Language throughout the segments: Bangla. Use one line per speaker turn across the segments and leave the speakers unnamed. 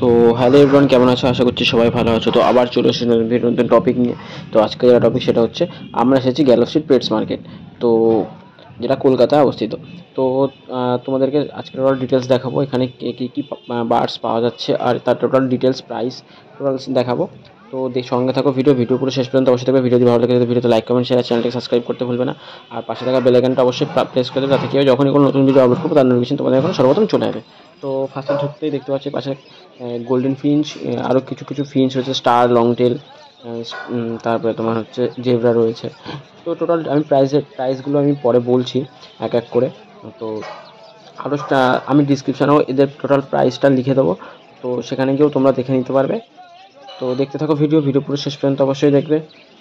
তো হ্যালো এভরিওয়ান, কেমন আছো? আশা করছি সবাই ভালো আছো। তো আবার চলে এসেছি নতুন টপিক নিয়ে। তো আজকে যেটা টপিক সেটা হচ্ছে আমরা এসেছি গ্যালো স্ট্রিট পেটস মার্কেট, তো যেটা কলকাতায় অবস্থিত। তো তোমাদেরকে আজকে টোটাল ডিটেলস দেখাবো, এখানে কী কী বার্ডস পাওয়া যাচ্ছে আর তার টোটাল ডিটেলস প্রাইস টোটাল দেখাবো। তো সঙ্গে থাকো, ভিডিও পুরো শেষ পর্যন্ত অবশ্যই থাকবে। ভিডিও যদি ভালো লাগে ভিডিওতে লাইক কমেন্ট শেয়ার, চ্যানেলটাকে সাবস্ক্রাইব করতে ভুলবে না। আর পাশে থাকা বেল আইকনটা অবশ্যই প্রেস করে দেবে, যাতে কি হয় যখনই কোনো নতুন ভিডিও আপলোড করবো তার নোটিফিকেশন তোমাদের এখন সর্বপ্রথম চলে যাবে। তো ফার্স্টে ঢুকতেই দেখতে পাচ্ছি পাশে গোল্ডেন ফিঞ্চ, আরও কিছু কিছু ফিঞ্চ রয়েছে, স্টার, লং টেল, তারপরে তোমার হচ্ছে জেব্রা রয়েছে। তো টোটাল আমি প্রাইসগুলো আমি পরে বলছি এক এক করে। তো আরও আমি ডিসক্রিপশানেও এদের টোটাল প্রাইসটা লিখে দেবো, তো সেখানে গিয়েও তোমরা দেখে নিতে পারবে। তো দেখতে থাকো ভিডিও পুরো শেষ পর্যন্ত অবশ্যই দেখবে।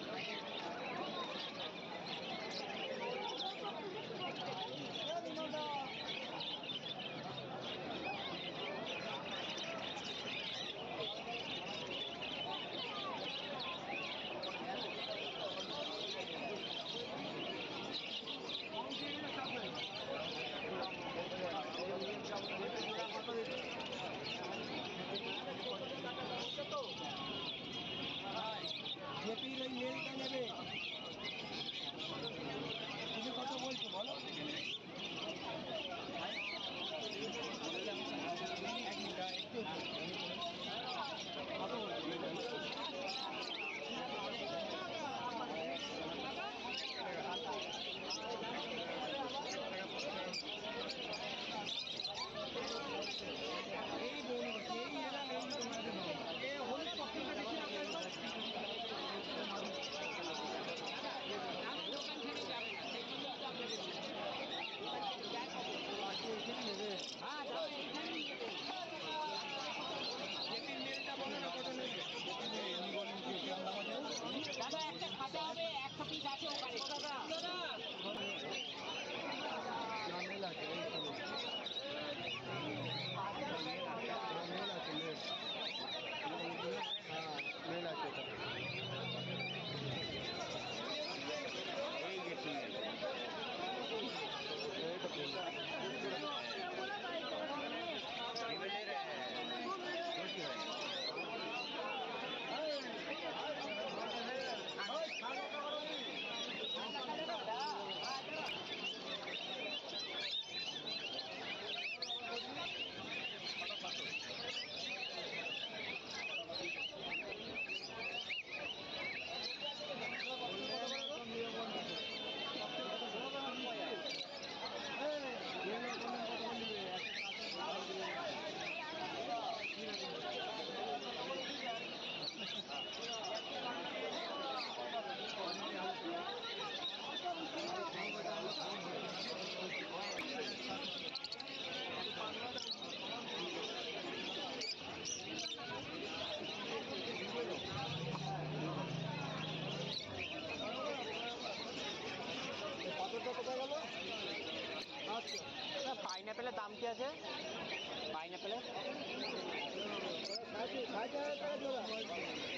পাইনাপেলের দাম কি আছে? পাইনাপেলের